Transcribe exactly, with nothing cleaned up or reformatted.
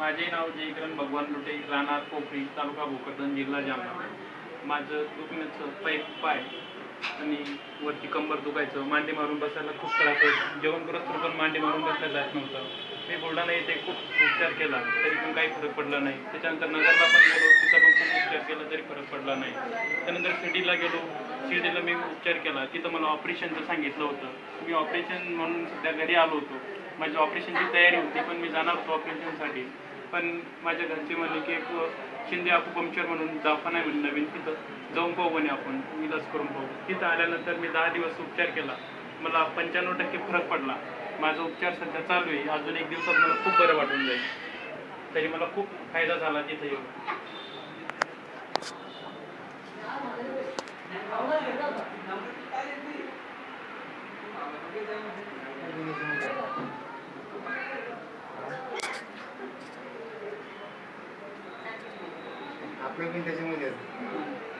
माझे नाव जयकिरण भगवान लुटे, राहणार पोखरी, तालुका भोकरदन, जिल्हा जालना. माझं दुखण्याचं पाय पाय आणि वरती कंबर दुखायचं, मांडी मारून बसायला खूप त्रास व्हायचा. जेवण करत पण मांडी मारून बसायला जात नव्हतं. मी बुलढाणा येथे खूप उपचार केला तरी पण काही फरक पडला नाही. त्याच्यानंतर नगरला पण गेलो, तिथं पण खूप उपचार केला तरी फरक पडला नाही. त्यानंतर शिर्डीला गेलो, शिर्डीला मी उपचार केला. तिथं मला ऑपरेशनचं सांगितलं होतं. मी ऑपरेशन म्हणून सध्या घरी आलो होतो. माझी ऑपरेशनची तयारी होती, पण मी जाणार होतो ऑपरेशनसाठी. पण माझ्या घरचे म्हणले की एक शिंदे अकुपंक्चर म्हणून दवाखाना आहे म्हणे नवीन, तिथं जाऊन पाहू म्हणे आपण, इलाज करून पाहू. तिथं आल्यानंतर मी दहा दिवस उपचार केला. मला पंच्याण्णव टक्के फरक पडला. माझा उपचार सध्या चालू आहे. अजून एक दिवसात मला खूप बरं वाटून जाईल. तरी मला खूप फायदा झाला तिथं येऊन. आपलं पण त्याच्यामध्ये